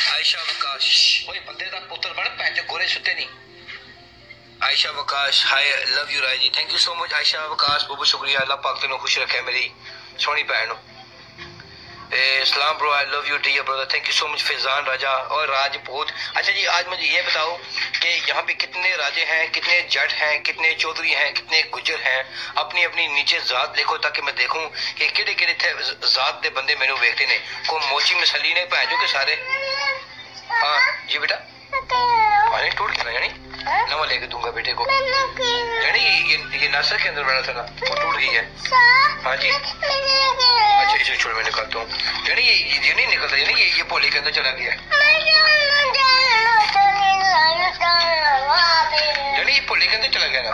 आयशा वकाश ओए बंदे दा पुत्र बन पैंच गोरे सुते नहीं। Ayesha Waqas hi love you Rai ji thank you so much Ayesha Waqas बहुत शुक्रिया अल्लाह पाक तेनू खुश रखे मेरी सोहनी भैन। सलाम bro I love you dear brother thank you so much Faizan Raja और राजपूत। अच्छा जी आज मुझे ये बताओ कि यहाँ पे कितने राजे हैं, कितने जट हैं, कितने चौधरी हैं, कितने गुजर हैं। अपनी अपनी नीचे जात देखो ताकि मैं देखूं कि केड़े केड़े थे जात दे बंदे मैनू वेखते ने। को मोची मसली ने भैन के सारे। हाँ जी बेटा पानी टूट गया यानी नवा लेके दूंगा बेटे को यानी ये नासर के अंदर बना था ना वो टूट गई है। हाँ जी अच्छा इसे छोड़ मैं निकालता हूँ यानी ये नहीं निकलता यानी ये पोले के अंदर चला गया यानी ये पोले के अंदर चला गया ना।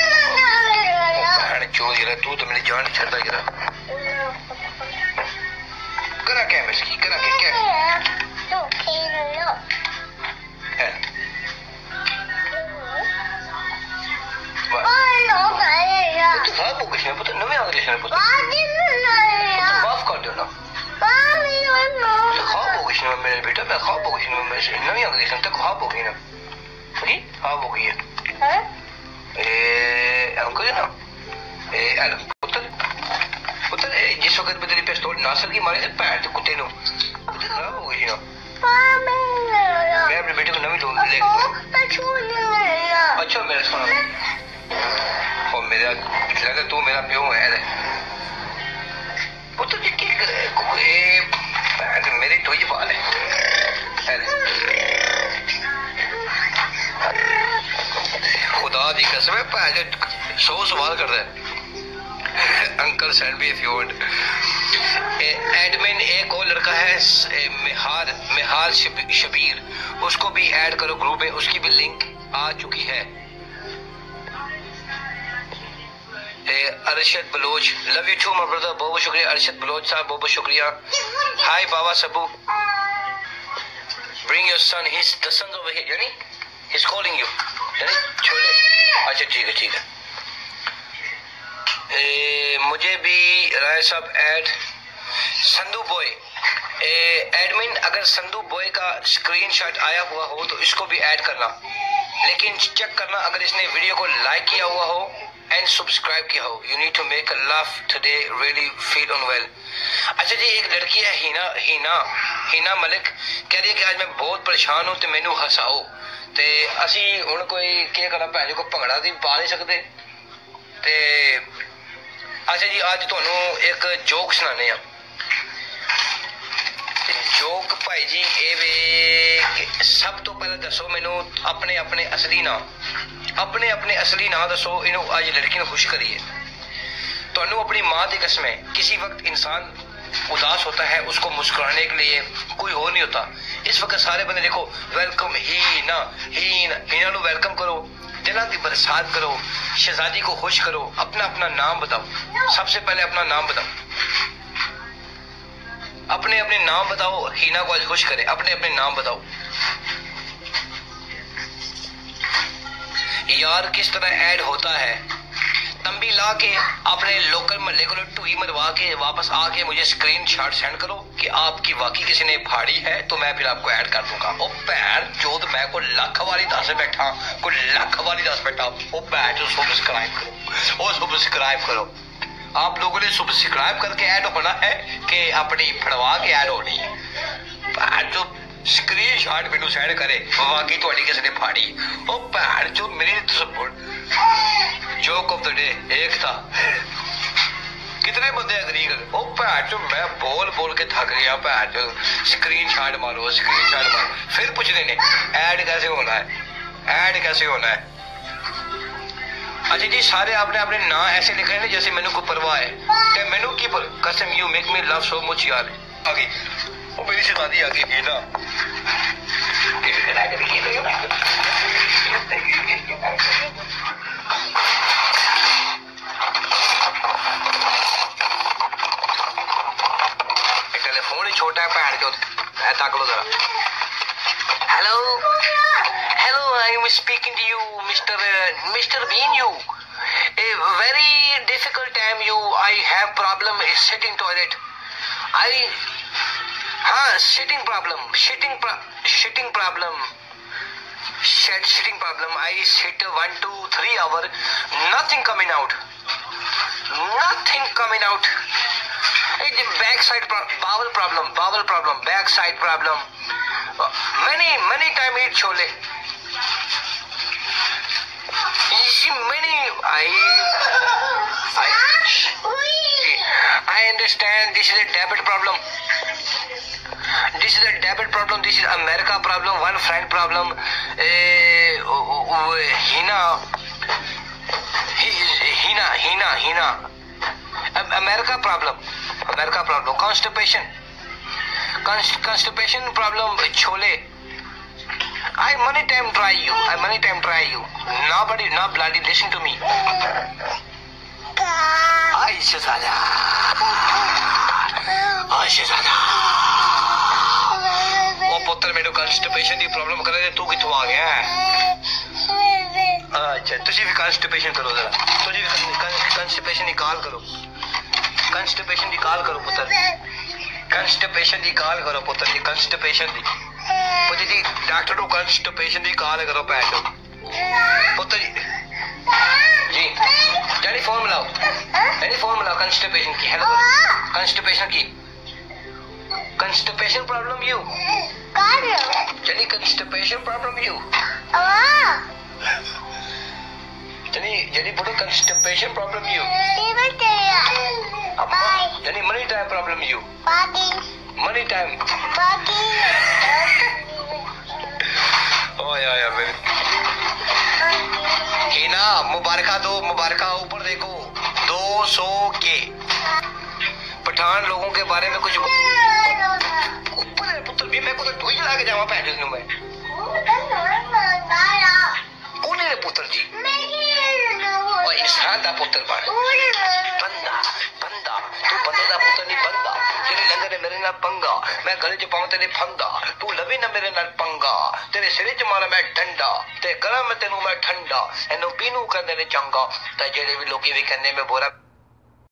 चोर यार तू तो मेरी जान नहीं छड़ता यार। करा क्या मैं इसकी करा क्या पुत्र नवे आ गए पुत्र माफ कर दो ना ख्वाब हो गई मेरे बेटा मैं ख्वाब हो गई नवी आ गई तक ख्वाब हो गई ना ख्वाब हो गई है अंकल ना पुत्र पुत्र जिस वक्त में तेरी पिस्तौल नासर की मारी से पैर तो कुत्ते नो खराब हो गई ना मैं अपने बेटे को नवी लेके अच्छा मेरा सुना और मेरा लगा तू मेरा प्यो है पुत्र मेरी तो ही बाल है खुदा दी कसम है 100 सवाल कर दे uncle send me if you want. Admin एक और लड़का है मिहार शबीर उसको भी ऐड करो ग्रुप में उसकी भी लिंक आ चुकी है। Arshad Baloch love you too my brother बहुत शुक्रिया अरशद बलोच साहब बहुत शुक्रिया। हाय बाबा सबू bring your son his the sons over here यानी ही इज कॉलिंग यू यानी छोले अच्छा ठीक है मुझे भी राय साहब ऐड संधू बॉय एडमिन अगर संधू बॉय का स्क्रीनशॉट आया हुआ हो तो इसको भी ऐड करना लेकिन चेक करना अगर इसने वीडियो को लाइक किया हुआ हो एंड सब्सक्राइब किया हो। You need to make a laugh today really feel unwell. अच्छा जी एक लड़की है हीना मलिक कह रही है कि आज मैं बहुत परेशान हूं तो मैनू हसाओ ते असी हुण कोई क्या करना भैन को भंगड़ा दी पा नहीं सकते ते अच्छा जी आज तुहानू एक जोक सुनाने आ जोक भाई जी ए वे सब तो पहले दसो मैनू अपने अपने असली नाम दसो इन्हों आज लड़की ने खुश करिए। तो अपनी माँ की कसम है किसी वक्त इंसान उदास होता है उसको मुस्कुराने के लिए कोई और नहीं होता। इस वक्त सारे बंदे देखो वेलकम हीना नु वेलकम करो दिलों की बरसात करो शहजादी को खुश करो। अपना अपना नाम बताओ सबसे पहले अपना नाम बताओ अपने अपने नाम बताओ हीना को आज खुश करे अपने अपने नाम बताओ यार किस तरह ऐड होता है तंबी ला के अपने लोकल महल्ले को टूई मरवा के वापस आके मुझे स्क्रीनशॉट सेंड करो कि आपकी वाकई किसी ने फाड़ी है तो मैं फिर आपको ऐड कर दूंगा। ओ भैन चोद मैं को लाख वाली दस बैठा ओ भैन जो सब्सक्राइब करो आप लोगों ने सब्सक्राइब करके ऐड होना है कि अपनी फड़वा के ऐड होनी है। जो स्क्रीनशॉट मेनू सेंड करे वाकई थोड़ी किसी ने फाड़ी ओ भैन जो मेरी जोक ऑफ द डे एक था कितने बंदे अग्री कर ओ भैन जो मैं बोल के थक गया भैन जो स्क्रीनशॉट मारो फिर पूछने ने ऐड कैसे होना है अच्छा जी सारे आपने अपने नाम ऐसे लिखे हैं जैसे मैंने कोई परवाह है क्या मैंने की पर कसम you make me love so much यार आगे वो मेरी शहजादी आगे की ना टेलीफोन ही छोटा है पैर जो ताक लो जरा hello I am speaking to you Mr. Bean you a very difficult time I have problem sitting toilet हाँ sitting problem, sitting problem. Sitting problem. I sit 1, 2, 3 hours, nothing coming out. Nothing coming out. It's backside bowel problem, backside problem. Many time eat chole. You see many. I understand this is a debit problem. This is a debit problem. This is America problem. One friend problem. Hina. America problem. Constipation problem. Chole. I many time try you. Nobody, not bloody listen to me. Shazada. वो पुत्र मेरे constipation की problem कर रहे तू किथों आ गया है? अच्छा तुझे भी कंस्टिपेशन करो जरा, तुझे भी कंस्टिपेशन निकाल करो पुत्र, कंस्टिपेशन निकाल करो पुत्र जी, कंस्टिपेशन दी पुत्र जी डॉक्टर को कंस्टिपेशन निकाल करो पैटो पुत्र जी डैडी फोन मिलाओ कंस्टिपेशन की, हेलो कंस्टिपेशन प्रॉब्लम यू चलिए कंस्टिपेशन प्रॉब्लम यू चलिए बोलो कंस्टिपेशन प्रॉब्लम यू चलिए money time problem you money time हिना मुबारका ऊपर देखो 200 के पठान लोगों के बारे में कुछ ऊपर है पुत्र भी मैं कुछ ढोई ला के जावा पैदल नु मैं कौन है पुत्र जी और इंसान दा पुत्र बन बंदा तू बंदे दा पुत्र नहीं बंदा तेरे लंगर ने मेरे नाल पंगा मैं गले च पाऊं तेरे फंदा तू लवी ना मेरे नाल पंगा तेरे सिर च मारा मैं डंडा ते करा मैं तेनू मैं ठंडा एनु पीनू करने ने चंगा ते जेड़े भी लोकी भी कहने में बोरा